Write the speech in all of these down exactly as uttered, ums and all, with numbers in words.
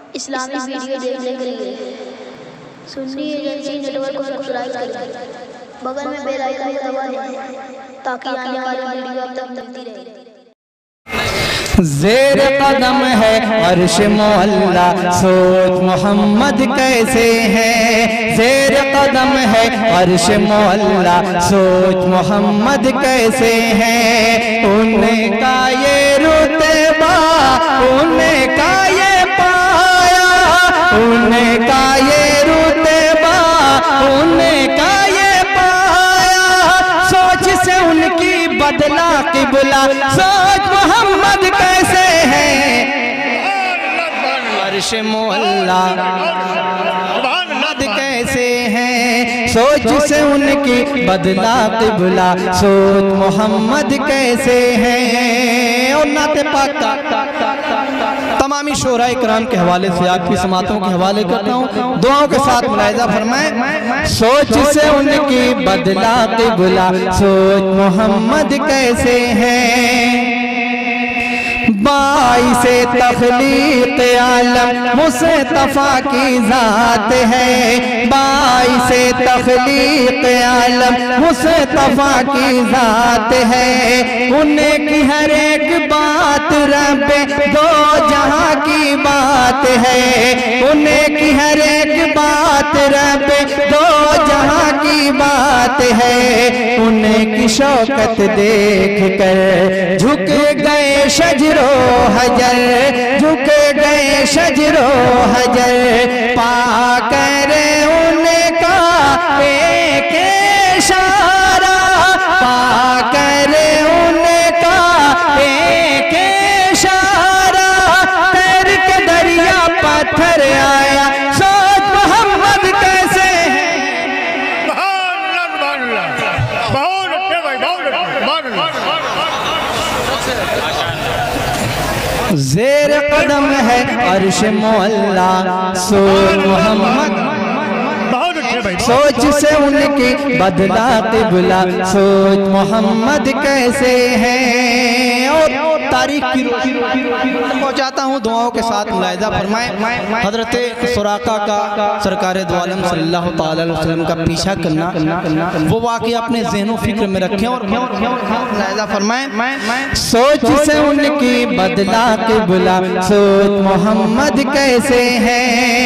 Islamic video देखने के लिए सुन्नी एजेंसी नेटवर्क को सब्सक्राइब करें, बगल में बेल आइकन को दबा दें ताकि आने वाली वीडियो आप तक मिलती रहे। ज़ेर कदम है अर्श मौला, सोच मोहम्मद कैसे है। ज़ेर कदम है अर्श मौला, सोच मोहम्मद कैसे है। उनका ये रुतबा, उनका ये पाया, उनका ये रुतबा, उनका ये पाया। सोच से उनकी बदला किबला, सोच मोहम्मद कैसे है। अर्श मौला कैसे है, सोच से उनकी बदला किबला, सोच मोहम्मद कैसे है। और नाते पाक का तमामी शोरा इकराम के हवाले से आपकी समातों के हवाले करता हूँ, दुआओं के साथ मुलाहिजा फरमाएं। सोच से उनकी बदला किबला, सोच मोहम्मद कैसे है। बाइसे तख्लीक आलम मुस्तफा की जात है, बाइसे तख्लीक आलम मुस्तफा की जात है। उनकी हर एक बात रब्बे दो जहां की बात है, उनकी हर एक बात रब्बे दो जहां की बात है। उनकी शौकत देख कर झुक गए शजरो हजर, झुक गए शजरो हजर। पाकर उनका एक इशारा, पाकर उनका एक इशारा। तैर के दरिया पत्थर आया, सोच मोहम्मद कैसे है। ज़ेर कदम है अर्श मौला, सोच मोहम्मद। सोच से उनकी बदला किबला, सोच मोहम्मद कैसे है। और तारीख की पहुंचाता हूँ दुआओं के साथ मुलाहिजा फरमाएं। हजरत सुराका का सरकार दो आलम सल्लल्लाहु अलैहि वसल्लम का पीछा करना, वो वाक़या अपने ज़हन फिक्र में रखें और मुलाहिजा फरमाएं। सोच से उनकी बदला किबला, सोच मोहम्मद कैसे है।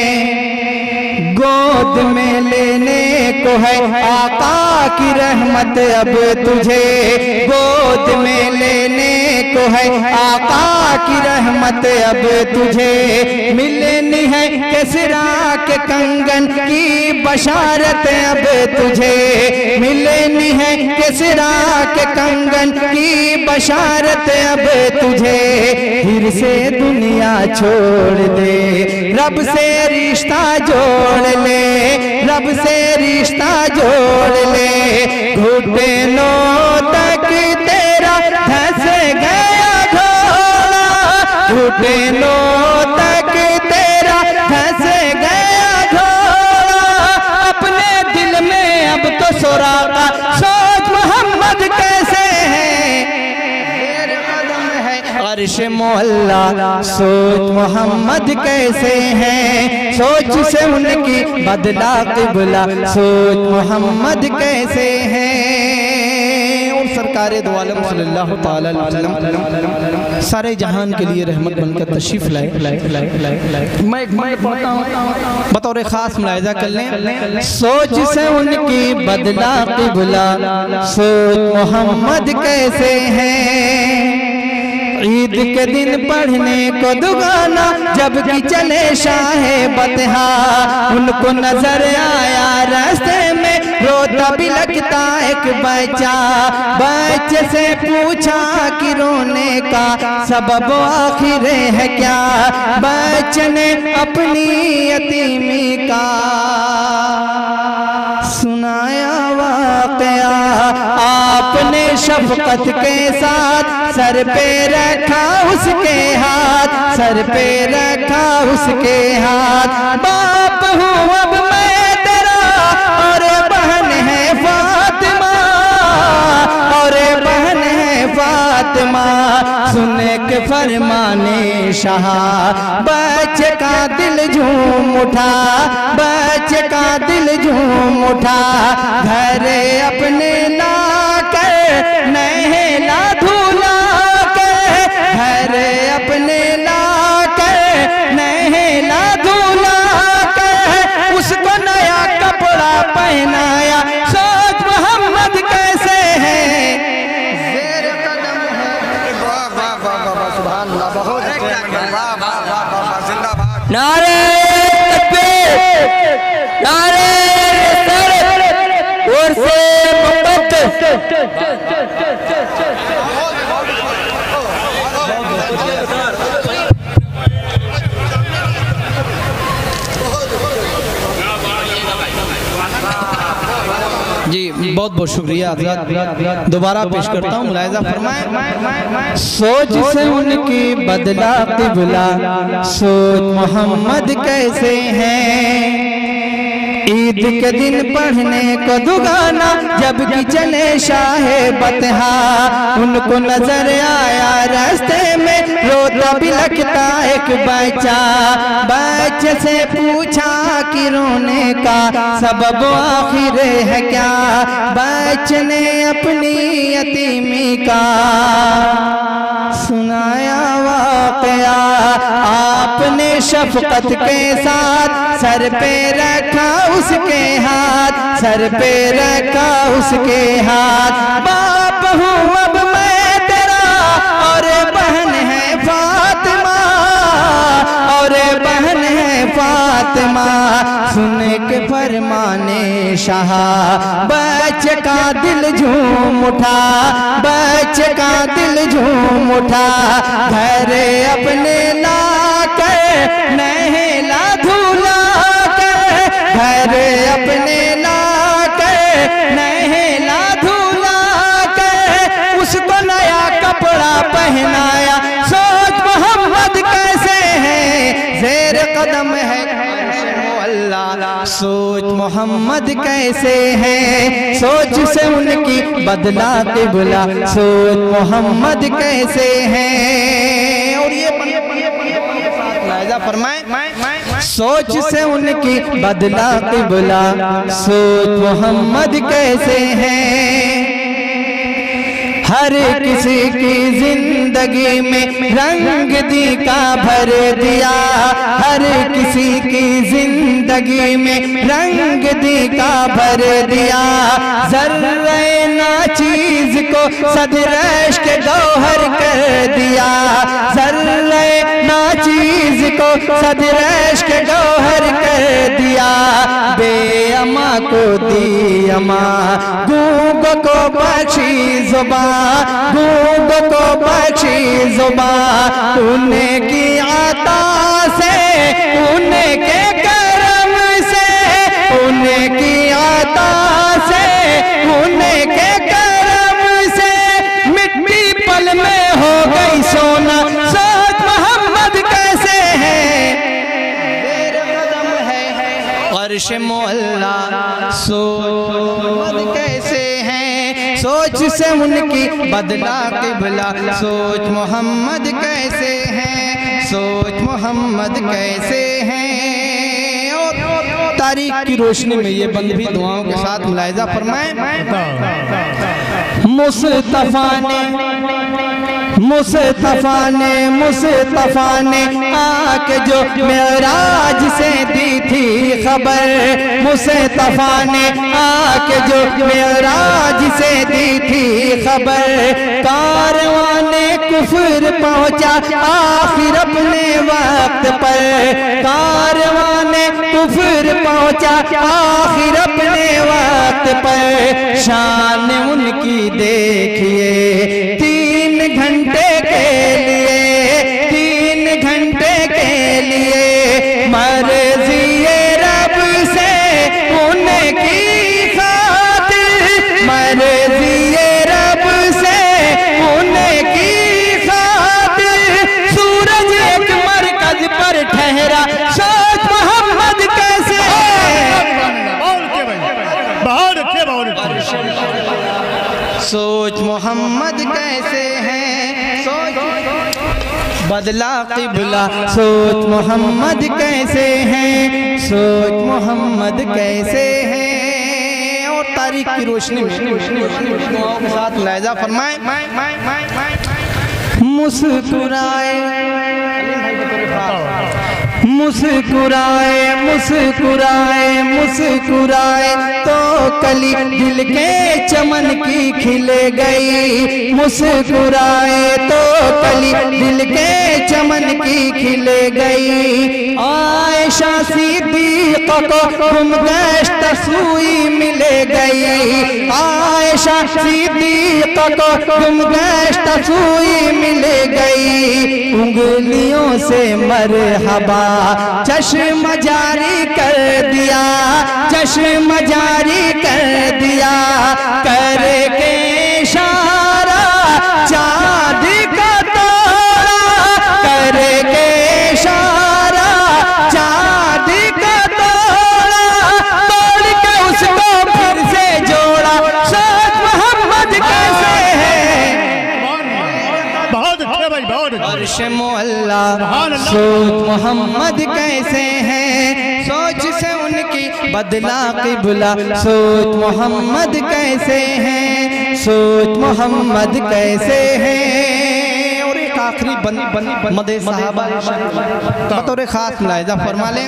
गोद में लेने को है आका की रहमत अब तुझे, गोद में लेने को है आका की रहमत अब तुझे। मिलनी है किसरा के कंगन की बशारत अब तुझे, मिलनी है किसरा के कंगन की बशारत अब तुझे। फिर से दुनिया छोड़ दे, रब से रिश्ता जोड़ ले, रब से रिश्ता जोड़ ले। घुटनों तक तेरा धंस गया घोड़ा, घुटनों तक तेरा धंस गया घोड़ा। अपने दिल में अब तो सुराका, सोच मोहम्मद कैसे है। अर्श मौला, सोच मोहम्मद कैसे है। सोच से उनकी बदला किबला, सोच मोहम्मद कैसे है। और सरकार दो आलम सल्लल्लाहु अलैहि वसल्लम सारे जहान के लिए रहमत बनकर तशरीफ लाए। मैं एक मैं पढ़ता हूँ, बतौर खास मुलाहिजा कर लें। सोच से उनकी बदला किबला, सोच मोहम्मद कैसे है। ईद के दिन पढ़ने को दुगाना, जबकि चले शाहे बतहा। उनको नजर आया रास्ते में रोता भी लगता एक बच्चा। बच्चे से पूछा कि रोने का सबब आखिर है क्या। बच्चे ने अपनी यतीमी का सुनाया वाक़या। आपने शफकत के साथ सर पे रखा उसके हाथ, सर पे रखा उसके हाथ। बाप हूँ अब मैं तेरा और बहन है फातिमा, और बहन है फातिमा। सुने के फरमाने शाह, बच्चे का दिल झूम उठा, बच्चे का दिल झूम उठा। घर अपने ला कर नहला धुला कर, घर अपने ला कर नहला धुला कर, उसको नया कपड़ा पहनाया। सोच मोहम्मद कैसे है, ज़ेर कदम है। वाह वाह वाह वाह, सुभान अल्लाह, बहुत वाह वाह वाह वाह, जिंदाबाद। नारे तकबीर, नारे रिसालत और से जी बहुत बहुत शुक्रिया हज़रत। दोबारा पेश करता हूँ, मुलाहिज़ा फरमाएं। सोच से उनकी बदला क़िबला, सोच मोहम्मद कैसे हैं। ईद के दिन पढ़ने को दुगाना, जबकि चले शाहे बतहा। उनको नजर आया रास्ते में रोता बिलखता एक बच्चा। बच्चे से पूछा कि रोने का सबब आखिर है क्या। बच्चे ने अपनी यतीमी का सुनाया वाक़या। आपने शफकत के साथ सर पे रखा उसके हाथ, सर पे रखा उसके हाथ। बाप हूँ अब मैं तेरा और बहन है फातिमा, और बहन है फातिमा। सुने के फरमाने शाह, बच्चे का दिल झूम उठा, बच्चे का दिल झूम उठा। घर अपने ला कर नहला धुला कर, घर अपने ला कर नहला धुला कर, उसको नया कपड़ा पहनाया। सोच मोहम्मद कैसे है, ज़ेर कदम है अल्लाह। सोच मोहम्मद कैसे है, सोच से उनकी बदला क़िबला। सोच मोहम्मद कैसे है। और ये फरमाए, सोच से उनकी बदला क़िबला, सोच मोहम्मद कैसे हैं। हर किसी की जिंदगी में रंग दिखा भर दिया, हर किसी की जिंदगी में रंग दिखा भर दिया। ज़र्रे ना चीज को सदरश के गौहर कर दिया, ज़र्रे ना चीज को सदरश के गौहर कर दिया। बेअमा को दी अमा, गूंग को बख्शी ज़ुबां, गूंग को बख्शी ज़ुबां। उन्हें की आता से, उन्हें के करम से, उन्हें की आता से, उन्हें के करम से मिट्टी पल में हो गई सोना। सोच मोहम्मद कैसे है, अर्श मोहल्ला। सोच मोहम्मद कैसे हैं, सोच से उनकी बदला क़िबला। सोच मोहम्मद कैसे हैं, सोच मोहम्मद कैसे हैं। और तारीख की रोशनी में ये बंद भी दुआओं के साथ मुलाहिज़ा फरमाएं। मुस्तफ़ा ने मुस्तफ़ा ने मुस्तफ़ा ने आके जो मेराज से दी थी खबर, मुस्तफ़ा ने आके जो मेराज से दी थी खबर। कारवाने कुफर पहुँचा आखिर अपने वक्त पर, कारवाने कुफर पहुँचा आखिर अपने वक्त पर। शान उनकी देखिए तीन घंटे के लिए, तीन घंटे के लिए मर्ज़ी-ए रब से उनकी खातिर, मर्ज़ी-ए रब से उनकी खातिर। सूरज एक मरकज पर ठहरा, सोच मोहम्मद कैसे सोच मोहम्मद कैसे हैं, सोच बदला क़िबला सोच मोहम्मद कैसे हैं, सोच मोहम्मद कैसे हैं। और तारीख की रोशनी में दुआओं के साथ मुलाहिज़ा फरमाएं। मुस्कुराए मुस्कुराए मुस्कुराए मुस्कुराए तो कली दिल के चमन की खिल गई, मुस्कुराए तो कली दिल के चमन की खिल गई। आयशा सिद्दीक़ा को गुमगश्त सुई मिल गई, आयशा सिद्दीक़ा को गुमगश्त सुई मिल गई। उंगलियों से मरहबा चश्म जारी कर दिया, चश्म जारी कर दिया। करके इशारा चाँद का तोड़ा, करके इशारा चाँद का तोड़ा। तोड़ के उसको फिर से जोड़ा, सोच मोहम्मद कैसे है। बहुत अच्छे भाई, बहुत अर्श मुअल्ला सोच मोहम्मद कैसे हैं, सोच से उनकी बदला क़िबला सोच मोहम्मद कैसे हैं, सोच मोहम्मद कैसे हैं। और एक आखिरी बंद बंद मदे सहाबा बतौर खास मुलाहिज़ा फरमा लें।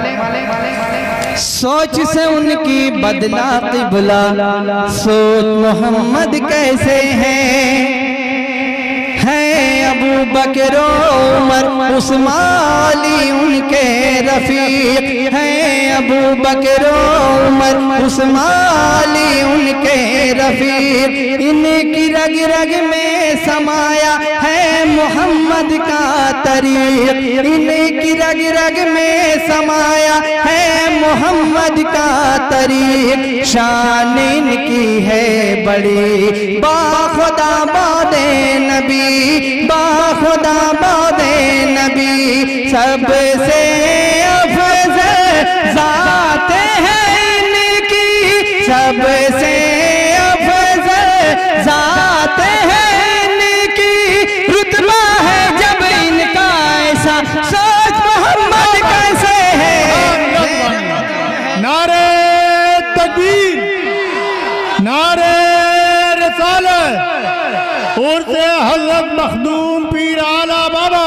सोच से उनकी बदला क़िबला सोच मोहम्मद कैसे हैं। अबू बकर उमर उस्मान अली उनके रफीक हैं, अबू बकर उमर उस्मान अली उनके रफीक। इनकी रग रग में समाया है मोहम्मद का तरीक़, इनकी रग रग में समाया है मोहम्मद का तरीक़। शान इनकी है बड़ी बाखुदा बादे नबी, बाखुदा बादे नबी। सबसे अफज़ल ज़ात है इनकी, सबसे अफज़ल ज़ात है इनकी। रुतबा है जब इनका ऐसा, सोच मोहम्मद कैसे है। नारे तकबीर, नारे रिसालत और से हज़रत मखदूम पीर आला बाबा।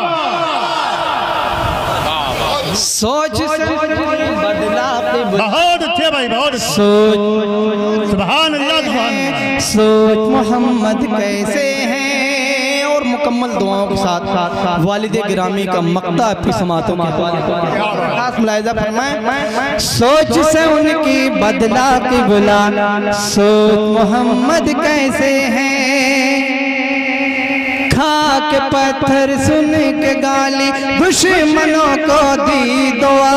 सोच से बदला बहुत अच्छे भाई, बहुत सोच सुभान अल्लाह, सुभान अल्लाह। सोच मोहम्मद कैसे हैं। और मुकम्मल दुआओं के साथ साथ वालिद गिरामी का मक्ता आपकी समातों के खास मुलाहिज़ा फरमाएं। सोच से उनकी बदला क़िबला सोच मोहम्मद कैसे हैं। खाक पत्थर सुन के गाली दुश्मनों को दी दुआ,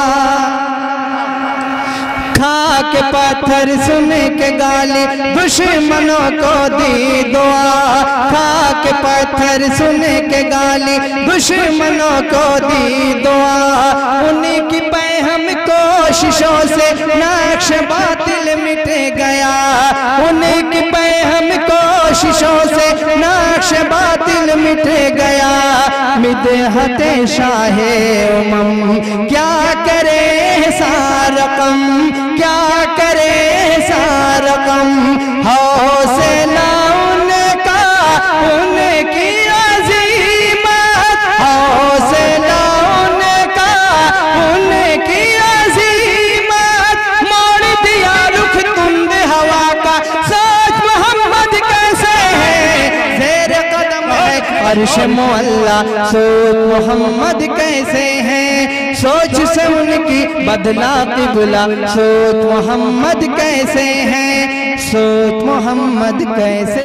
खाक पत्थर सुन के गाली दुश्मनों को दी दुआ, खाक पत्थर सुन के गाली दुश्मनों को दी दुआ। उनकी पैहम कोशिशों से नक्श बातिल मिट गया, उनकी पैहम कोशिशों से नक्श बातिल मिट गया। मिदहते शाहे उमम क्या करे सारकम, क्या करे सारकम। हौसला उनका उनकी अज़ीमत, हौसला उनका उनकी अज़ीमत। मोड़ दिया रुख तुंद हवा का, सोच मोहम्मद कैसे है। ज़ेर कदम है अर्श मुअल्ला, सोच मोहम्मद कैसे हैं। सोच से उनकी बदला क़िबला सोच मोहम्मद कैसे हैं, सोच मोहम्मद कैसे